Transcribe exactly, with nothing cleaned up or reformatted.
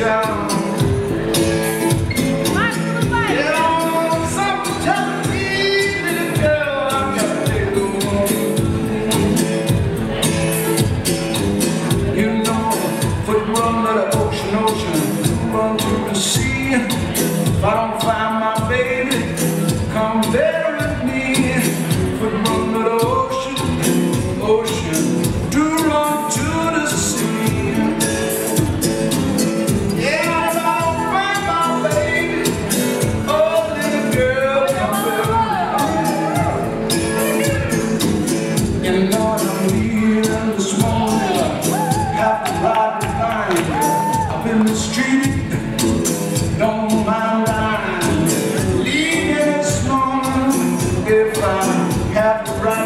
child. Get on, something telling me, little girl, I've got to take you home. You know, foot run to the ocean, ocean, run to the sea. If I don't find my baby, come there with me. Foot run to the ocean, ocean, to run to the sea. In the street, don't mind lying. Leave me this morning if I have to ride.